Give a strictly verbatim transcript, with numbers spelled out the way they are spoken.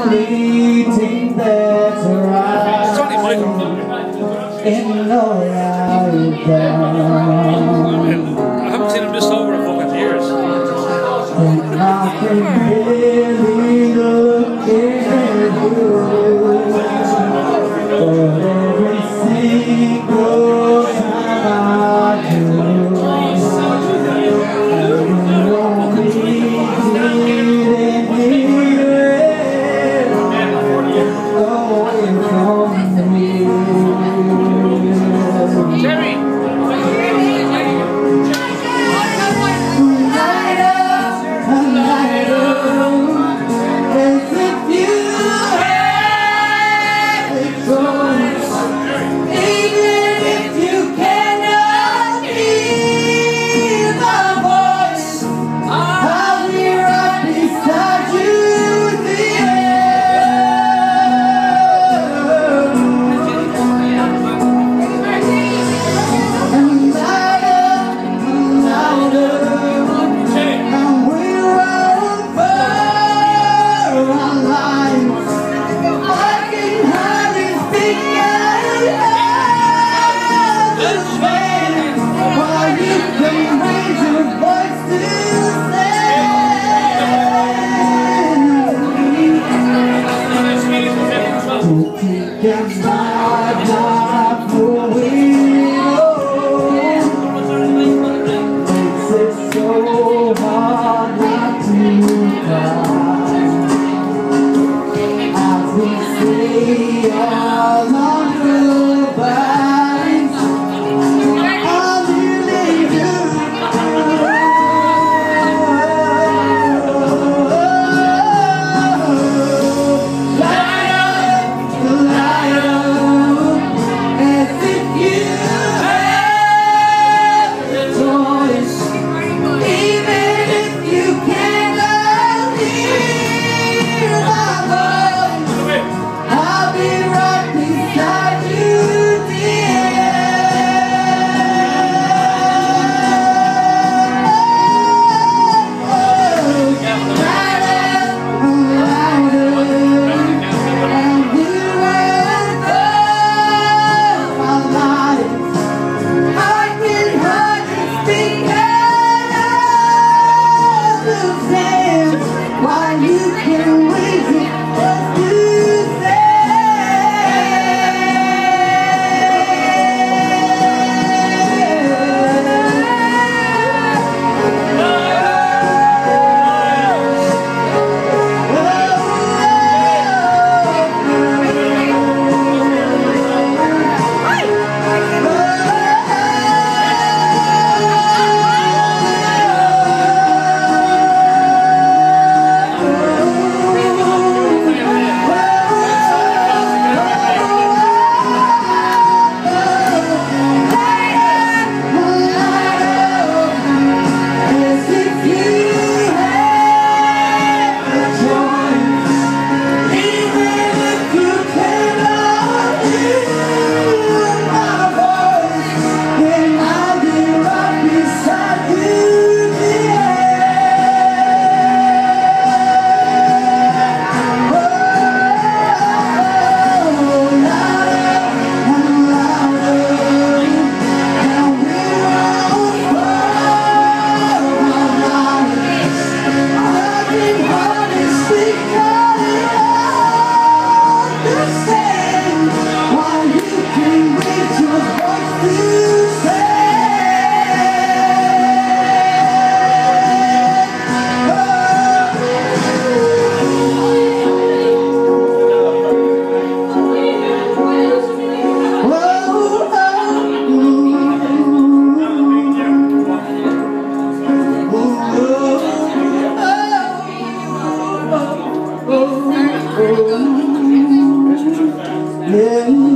only thing that's right in all I've done. I haven't seen him just over a fucking years. And I can really look at you for every single time I do. Against my life for will makes it so hard not to cry. As we say all on the vines, I really do. Yeah.